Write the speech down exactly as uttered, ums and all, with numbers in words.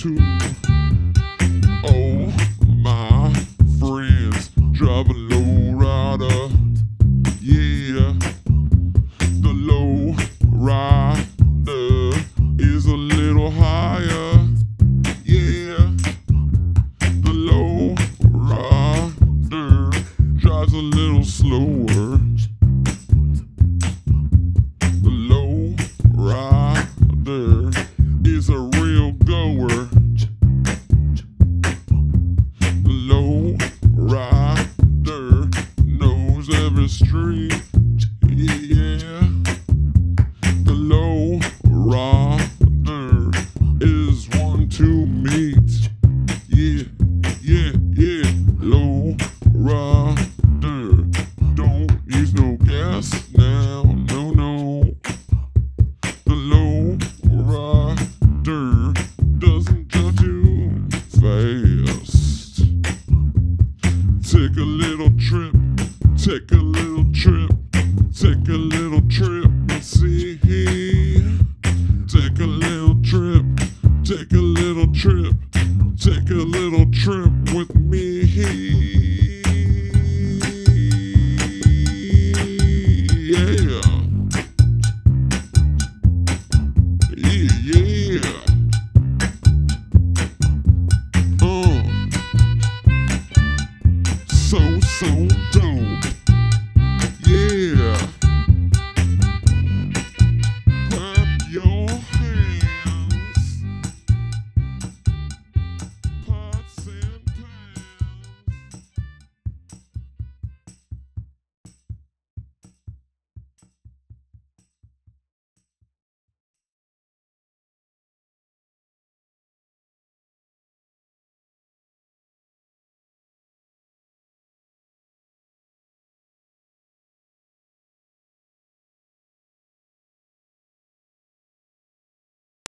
to all my friends drive a low rider. Yeah, the low rider is a little higher. Yeah, the low rider drives a little slower. The low rider is a real goer. The low rider knows every street. Yeah, the low rider is one to meet. Yeah, yeah, yeah. Low rider don't use no gas now. No, no. The low rider doesn't drive too fast. Take a little trip, take a little trip, take a little trip and see. Take a little trip, take a little trip, take a little trip with me.